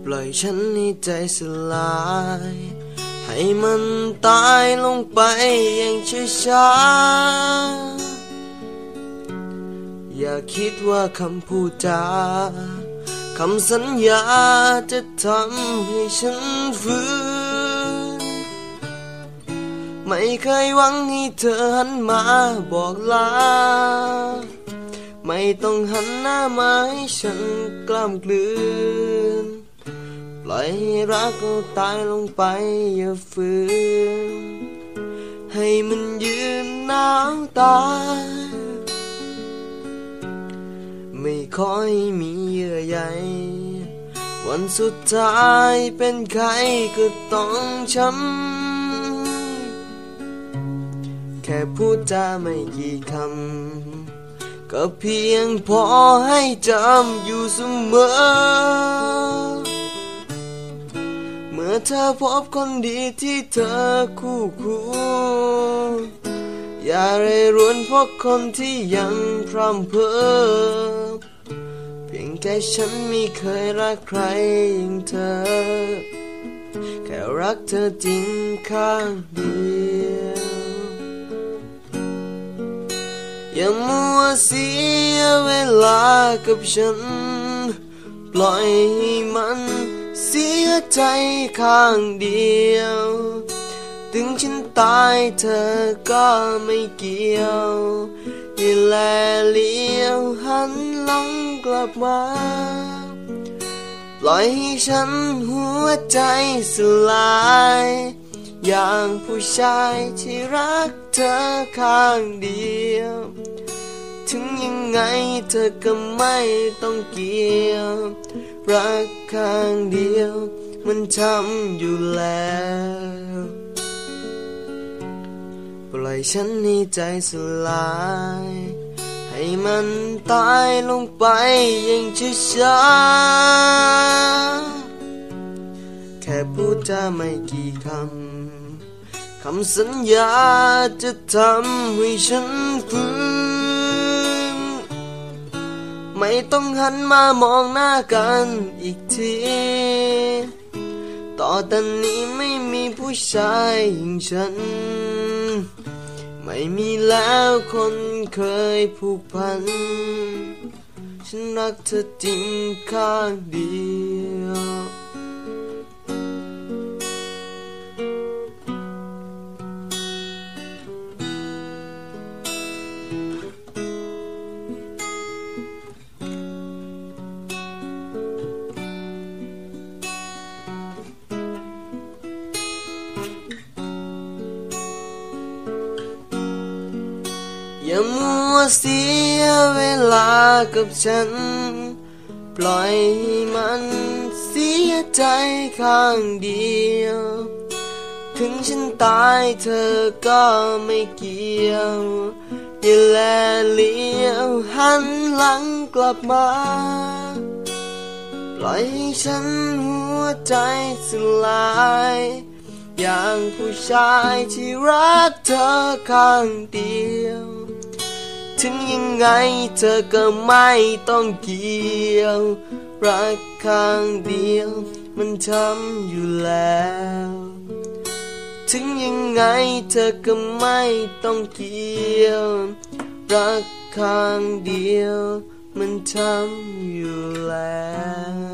ล่อยฉันให้ใจสลายให้มันตายลงไปอย่างช้าๆอย่าคิดว่าคำพูดจาคำสัญญาจะทำให้ฉันฟื้นไม่เคยหวังให้เธอหันมาบอกลาไม่ต้องหันหน้ามาให้ฉันกล้ำกลืนปล่อยให้รักเราตายลงไปอย่าฝืนให้มันยืนหนาวตายไม่ขอให้มีเยื่อใยวันสุดท้ายเป็นใครก็ต้องช้ำแค่พูดจาไม่กี่คำก็เพียงพอให้จำอยู่เสมอเมื่อเธอพบคนดีที่เธอคู่ควรอย่าเร่ร่อนเพราะคนที่ยังพร่ำเพ้อเพียงแต่ฉันไม่เคยรักใครอย่างเธอแค่รักเธอจริงข้างเดียวอย่ามัวเสียเวลากับฉันปล่อยให้มันเสียใจข้างเดียวถึงฉันตายเธอก็ไม่เกี่ยวอย่าแลเลี้ยวหันหลังกลับมาปล่อยให้ฉันหัวใจสลายอย่างผู้ชายที่รักเธอข้างเดียวถึงยังไงเธอก็ไม่ต้องเกี่ยวรักข้างเดียวมันทำอยู่แล้วปล่อยฉันให้ใจสลายให้มันตายลงไปอย่างช้าๆแค่พูดจาไม่กี่คำสัญญาจะทำให้ฉันฟื้นไม่ต้องหันมามองหน้ากันอีกทีต่อแต่นี้ไม่มีผู้ชายอย่างฉันไม่มีแล้วคนเคยผูกพันฉันรักเธอจริงข้างเดียวอย่ามัวเสียเวลากับฉันปล่อยให้มันเสียใจข้างเดียวถึงฉันตายเธอก็ไม่เกี่ยวอย่าแลเลี้ยวหันหลังกลับมาปล่อยให้ฉันหัวใจสลายอย่างผู้ชายที่รักเธอข้างเดียวถึงยังไงเธอก็ไม่ต้องเกี่ยวรักข้างเดียวมันทำอยู่แล้วถึงยังไงเธอก็ไม่ต้องเกี่ยวรักข้างเดียวมันทำอยู่แล้ว